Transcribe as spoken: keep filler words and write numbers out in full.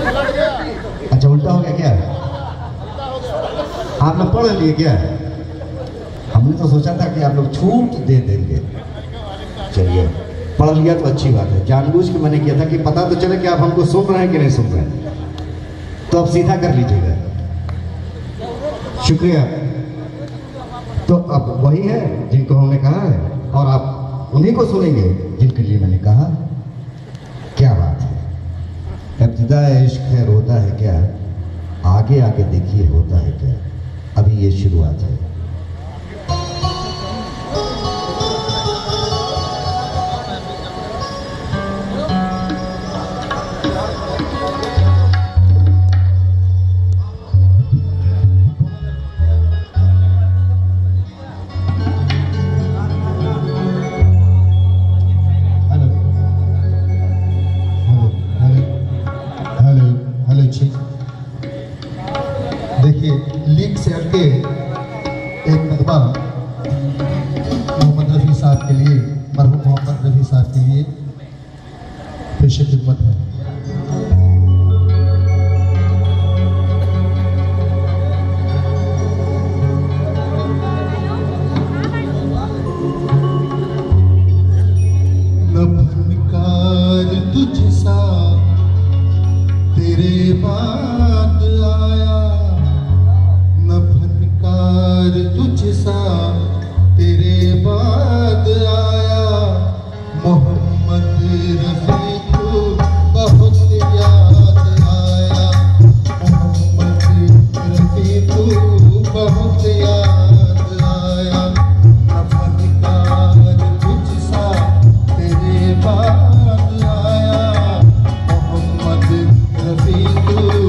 अच्छा उल्टा हो गया क्या? आप लोग पढ़ लिए क्या? हमने तो सोचा था कि आप लोग छूट दे देंगे। चलिए पढ़ लिया तो अच्छी बात है। जानबूझ के मैंने किया था कि पता तो चले कि आप हमको सुन रहे हैं कि नहीं सुन रहे हैं, तो अब सीधा कर लीजिएगा। शुक्रिया। तो अब वही है जिनको हमने कहा है और आप उन्हीं को सुनेंगे जिनके लिए मैंने कहा। क्या बात है, इब्तिदा इश्क है रोता है क्या, आगे आगे देखिए होता है क्या। अभी ये शुरुआत है। देखिए लीग से हटके एक नगमा मोहम्मद रफ़ी साहब के लिए, मरहूम मोहम्मद रफ़ी साहब के लिए पेश खिदमत है। न फनकार तुझसा तेरे बाद आया, न फनकार तुझसा तेरे बाद आया, मोहम्मद रफ़ी को बहुत याद आया, मोहम्मद रफ़ी को बहुत याद आया, न फनकार तुझसा तेरे बाद आया, मोहम्मद रफ़ी को